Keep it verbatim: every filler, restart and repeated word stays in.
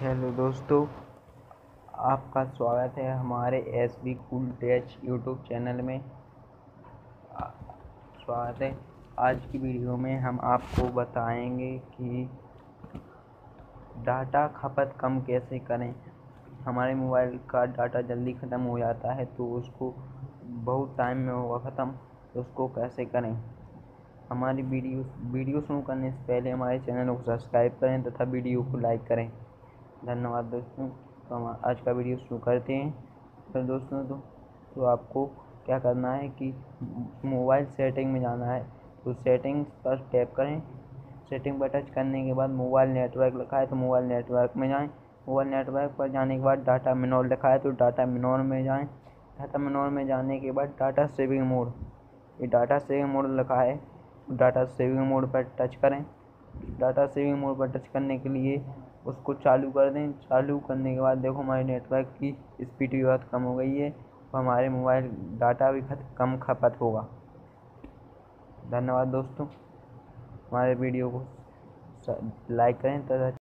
Hello दोस्तों, आपका स्वागत है हमारे S B cool tech YouTube channel में। आ- स्वागत है। आज की वीडियो में हम आपको बताएंगे कि डाटा खपत कम कैसे करें। हमारे मोबाइल का डाटा जल्दी ख़त्म हो जाता है तो उसको बहुत टाइम में होगा ख़त्म, तो उसको कैसे करें। हमारी वीडियो वीडियो शुरू करने से पहले हमारे चैनल को सब्सक्राइब करें तथा वीडियो को लाइक करें। धन्यवाद दोस्तों। तो हम आज का वीडियो शुरू करते हैं। तो दोस्तों तो, तो आपको क्या करना है कि मोबाइल सेटिंग में जाना है, तो सेटिंग्स पर टैप करें। सेटिंग पर टच करने के बाद मोबाइल नेटवर्क लिखा है तो मोबाइल नेटवर्क में जाएं। मोबाइल नेटवर्क पर जाने के बाद डाटा मिनोर लिखा है तो डाटा मिनोर में जाएं। डाटा मिनोर में जाने के बाद डाटा सेविंग मोड, ये डाटा सेविंग मोड लिखा है, डाटा सेविंग मोड पर टच करें। डाटा सेविंग मोड पर टच करने के लिए उसको चालू कर दें। चालू करने के बाद देखो हमारे नेटवर्क की स्पीड भी बहुत कम हो गई है, तो हमारे मोबाइल डाटा भी कम खपत होगा। धन्यवाद दोस्तों। हमारे वीडियो को लाइक करें तथा